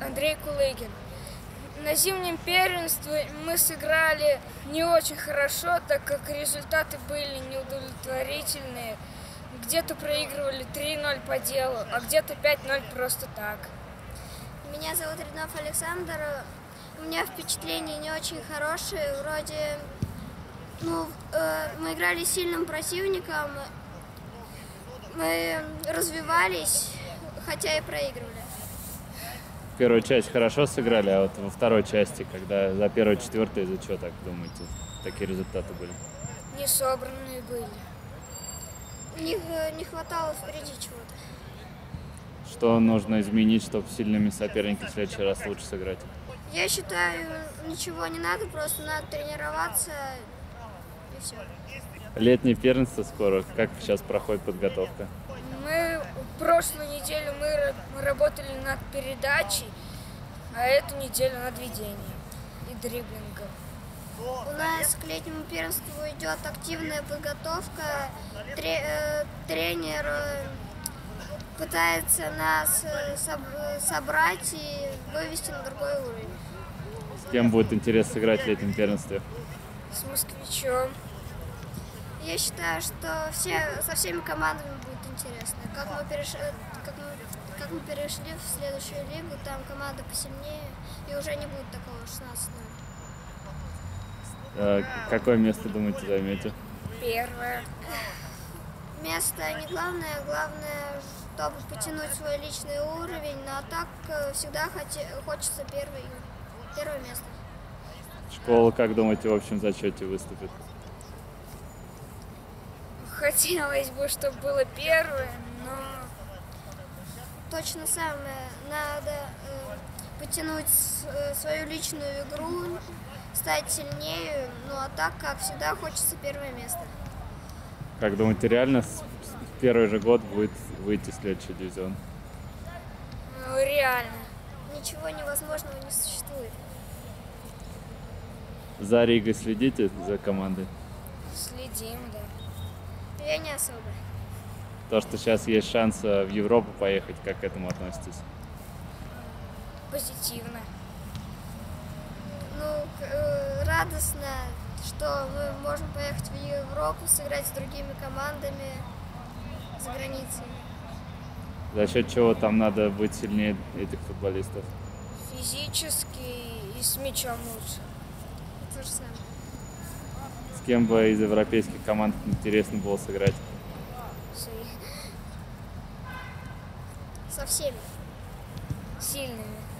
Андрей Кулыгин. На зимнем первенстве мы сыграли не очень хорошо, так как результаты были неудовлетворительные. Где-то проигрывали 3-0 по делу, а где-то 5-0 просто так. Меня зовут Ряднов Александр. У меня впечатления не очень хорошие. Вроде, мы играли с сильным противником, мы развивались, хотя и проигрывали. Первую часть хорошо сыграли, а вот во второй части, когда за первую четвертую, из-за чего, так думаете, такие результаты были? Не собранные были. У них не хватало впереди чего-то. Что нужно изменить, чтобы с сильными соперниками в следующий раз лучше сыграть? Я считаю, ничего не надо, просто надо тренироваться и все. Летнее первенство скоро. Как сейчас проходит подготовка? Прошлую неделю мы работали над передачей, а эту неделю над ведением и дриблингом. У нас к летнему первенству идет активная подготовка. Тренер пытается нас собрать и вывести на другой уровень. С кем будет интересно сыграть в летнем первенстве? С Москвичом. Я считаю, что со всеми командами будет интересно. Как мы перешли в следующую лигу, там команда посильнее, и уже не будет такого 16-0. Какое место, думаете, займете? Первое. Место не главное, главное, чтобы потянуть свой личный уровень, но так всегда хочется первое место. Школа, как думаете, в общем зачете выступит? Хотелось бы, чтобы было первое, но... Точно самое. Надо потянуть свою личную игру, стать сильнее, а так, как всегда, хочется первое место. Как думаете, реально в первый же год будет выйти в следующий дивизион? Реально. Ничего невозможного не существует. За Ригой следите, за командой? Следим, да. Я не особо. То, что сейчас есть шанс в Европу поехать, как к этому относитесь? Позитивно. Радостно, что мы можем поехать в Европу, сыграть с другими командами за границей. За счет чего там надо быть сильнее этих футболистов? Физически и с мячом лучше. То же самое. С кем бы из европейских команд интересно было сыграть? Со всеми. Сильными.